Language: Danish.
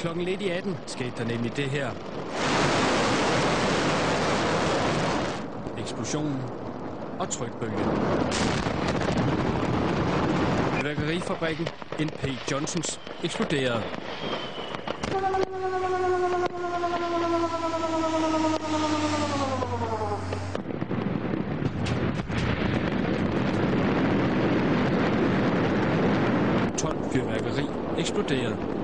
Klokken lidt i 18 skete der nemlig det her. Eksplosionen og trykbølgen. Fyrværkerifabrikken N.P. Johnsons eksploderede. Fyrværkeri eksploderede.